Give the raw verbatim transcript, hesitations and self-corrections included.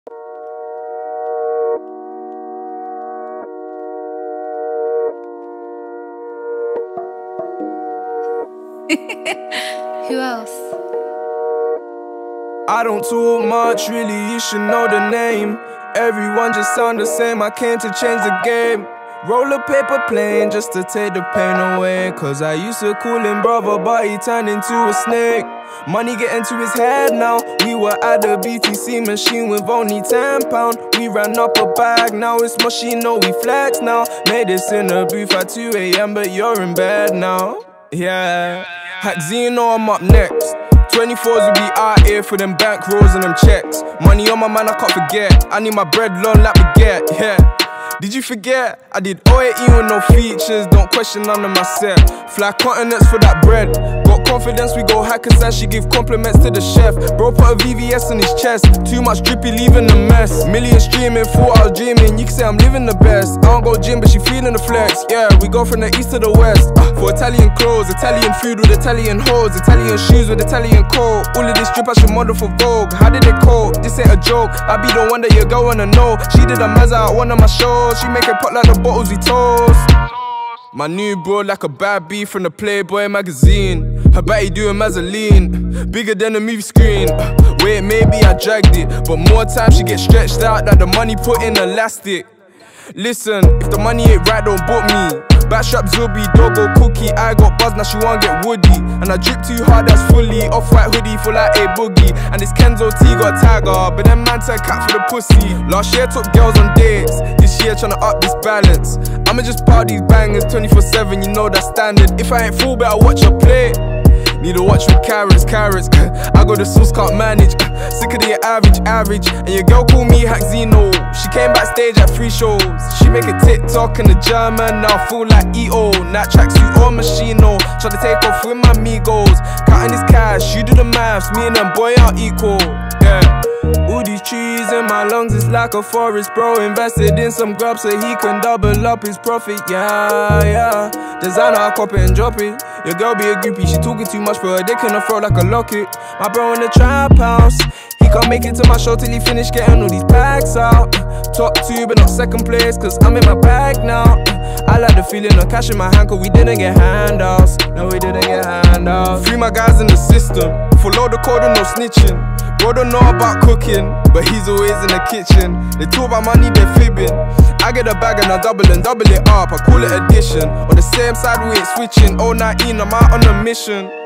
Who else? I don't talk much, really, you should know the name. Everyone just sound the same, I came to change the game. Roll a paper plane just to take the pain away. Cause I used to call him brother, but he turned into a snake. Money getting to his head now. We were at the B T C machine with only ten pounds. We ran up a bag, now it's mushy, no we flex now. Made this in a booth at two A M but you're in bed now. Yeah, Haxino, I'm up next. twenty-fours will be out here for them bank rolls and them checks. Money on my man, I can't forget. I need my bread long like baguette, yeah. Did you forget? I did O A E with no features, don't question none of my set. Fly continents for that bread. Got confidence, we go hack and slash, she give compliments to the chef. Bro put a V V S on his chest, too much drippy leaving a mess. Millions streaming, thought I was dreaming, you can say I'm living the best. I don't go gym but she feeling the flex, yeah. We go from the east to the west, uh, for Italian clothes, Italian food with Italian hoes, Italian shoes with Italian coat. All of this drip I should model for Vogue, how did it cope? This ain't a joke, I be the one that you're going to know. She did a mezza at one of my shows, she make it pop like the bottles we toast. My new bro like a bad bee from the Playboy magazine. Her body doing mazzoline, bigger than a movie screen. Wait, maybe I dragged it, but more time she get stretched out like the money put in elastic. Listen, if the money ain't right, don't book me. Backstrap Zubi, doggo cookie. I got buzz, now she wanna get woody. And I drip too hard, that's fully off-white hoodie for like a boogie. And this Kenzo T got a tiger, but then man said cat for the pussy. Last year took girls on dates, this year tryna up this balance. I'ma just party these bangers twenty-four seven, you know that's standard. If I ain't full, better watch your play. Need to watch with carrots, carrots. I got the sauce, can't manage. Sick of the average, average. And your girl call me Haxino. She came backstage at three shows. She make a TikTok in the German, now I feel like E O. That tracksuit or Machino. Try to take off with my Migos. Counting this cash, you do the maths. Me and them boy are equal. Yeah. All these trees in my lungs, it's like a forest, bro. Invested in some grub so he can double up his profit, yeah, yeah. Designer, I cop it and drop it. Your girl be a groupie, she talking too much for her dick in her throat like a locket. My bro in the trap house, he can't make it to my show till he finish getting all these bags out. Top two but not second place, cause I'm in my bag now. I like the feeling of cash in my hand, cause we didn't get handouts. No, we didn't get handouts. Three my guys in the system, follow the code and no snitching. Bro don't know about cooking, but he's always in the kitchen. They talk about money, they're fibbing. I get a bag and I double and double it up, I call it addition. On the same side we ain't switching, oh nineteen I'm out on a mission.